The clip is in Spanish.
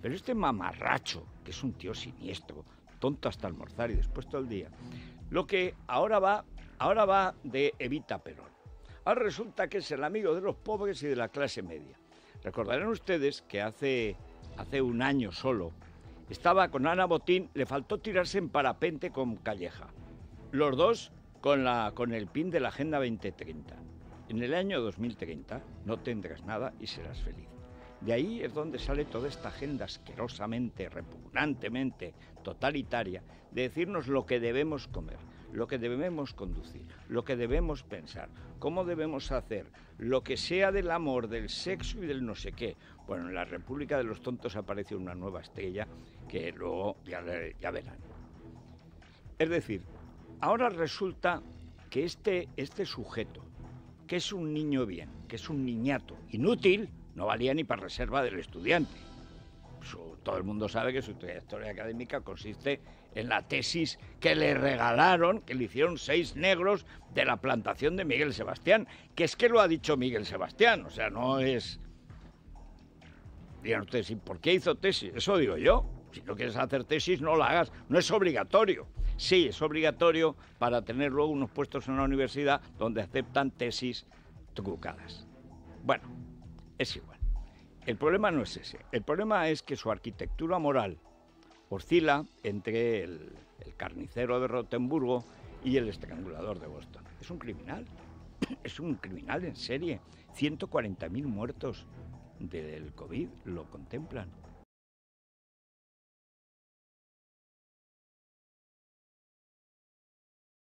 Pero este mamarracho, que es un tío siniestro, tonto hasta almorzar y después todo el día, lo que ahora va de Evita Perón. Ahora resulta que es el amigo de los pobres y de la clase media. Recordarán ustedes que hace un año solo estaba con Ana Botín, le faltó tirarse en parapente con Calleja. Los dos con el pin de la Agenda 2030. En el año 2030 no tendrás nada y serás feliz. De ahí es donde sale toda esta agenda asquerosamente, repugnantemente totalitaria de decirnos lo que debemos comer, lo que debemos conducir, lo que debemos pensar, cómo debemos hacer, lo que sea del amor, del sexo y del no sé qué. Bueno, en la República de los Tontos aparece una nueva estrella que luego ya verán. Es decir, ahora resulta que este sujeto, que es un niño bien, que es un niñato inútil, no valía ni para reserva del estudiante. Todo el mundo sabe que su trayectoria académica consiste en la tesis que le regalaron, que le hicieron 6 negros de la plantación de Miguel Sebastián, que es que lo ha dicho Miguel Sebastián, o sea, no es... Dirán ustedes, ¿y por qué hizo tesis? Eso digo yo. Si no quieres hacer tesis, no la hagas. No es obligatorio. Sí, es obligatorio para tener luego unos puestos en la universidad donde aceptan tesis trucadas. Bueno, es igual. El problema no es ese. El problema es que su arquitectura moral oscila entre el carnicero de Rotemburgo y el estrangulador de Boston. Es un criminal. Es un criminal en serie. 140.000 muertos del COVID lo contemplan.